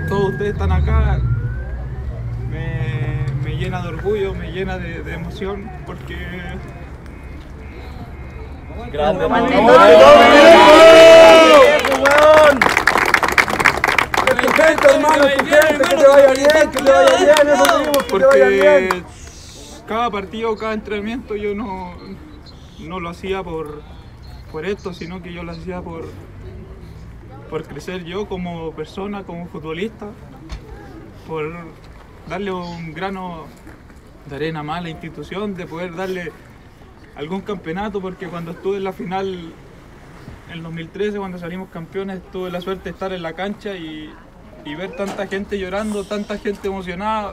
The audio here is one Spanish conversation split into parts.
todos ustedes están acá, me llena de orgullo, me llena de emoción, porque... ¡Grande, porque cada partido, cada entrenamiento yo no lo hacía por esto, sino que yo lo hacía por crecer yo como persona, como futbolista, por darle un grano de arena más a la institución, de poder darle algún campeonato, porque cuando estuve en la final en el 2013, cuando salimos campeones, tuve la suerte de estar en la cancha y ver tanta gente llorando, tanta gente emocionada.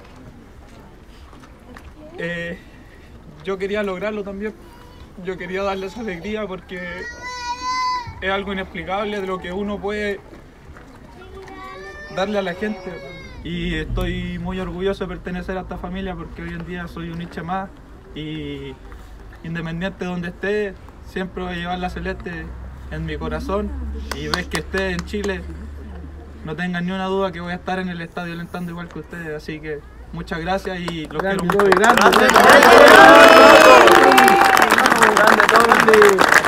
Yo quería lograrlo también, yo quería darle esa alegría, porque es algo inexplicable de lo que uno puede darle a la gente. Y estoy muy orgulloso de pertenecer a esta familia, porque hoy en día soy un hincha más y independiente de donde esté, siempre voy a llevar la celeste en mi corazón. Y ves que esté en Chile, no tengan ni una duda que voy a estar en el estadio alentando igual que ustedes. Así que muchas gracias y los quiero mucho. Grande,